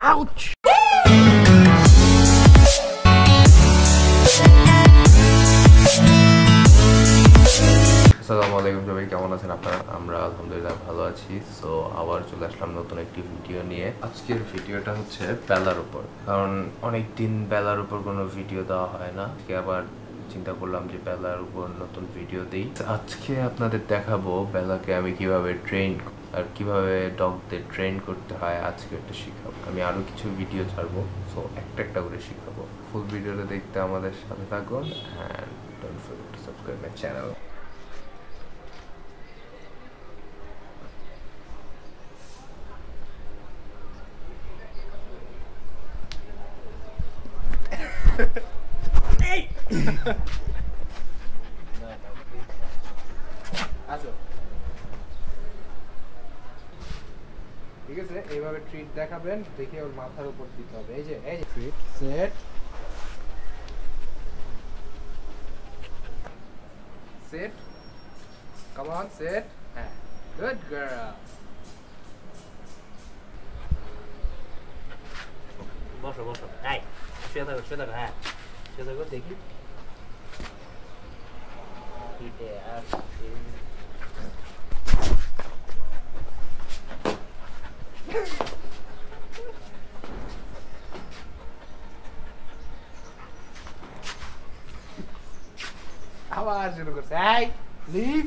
Ouch! আসসালামু আলাইকুম সবাই, কেমন আছেন আপনারা? আমরা আলহামদুলিল্লাহ ভালো আছি। সো আবার চলে আসলাম নতুন একটি ভিডিও নিয়ে। আজকের ভিডিওটা হচ্ছে বেলার উপর, কারণ অনেক দিন বেলার উপর কোনো ভিডিও দেওয়া হয় না। আবার চিন্তা করলাম যে বেলার উপর নতুন ভিডিও দিই। আজকে আপনাদের দেখাবো বেলাকে আমি কিভাবে ট্রেন আর কিভাবে ডগদের ট্রেন করতে হয়। আজকে একটা শিখাবো। আমি আরো কিছু ভিডিও ছাড়বো, সো একটা একটা করে শিখাবো। ফুল ভিডিওটা দেখতে আমাদের সাথে থাকুন and don't forget to subscribe my channel. ঠিক আছে, এইভাবে ট্রিট দেখাবেন, দেখে ওর মাথার উপর দিতে হবে। এই যে treat set set, come on set, হ্যাঁ, গুড গার্ল। বসো বসো, এই শুয়ে থাকো হ্যাঁ শুয়ে থাকো, দেখি হিটে আসছে। আবার শুরু করছে, এই লিভ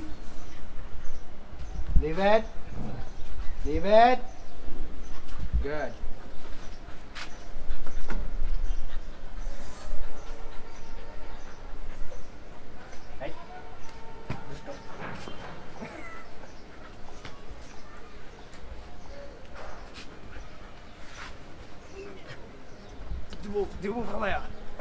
লিভ ইট গুড। দিব ফালায়া।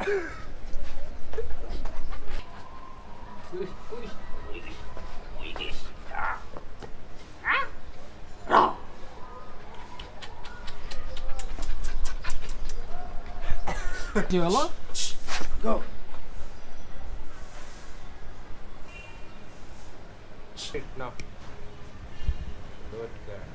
কি হলো? Go. Shit, no. Good girl.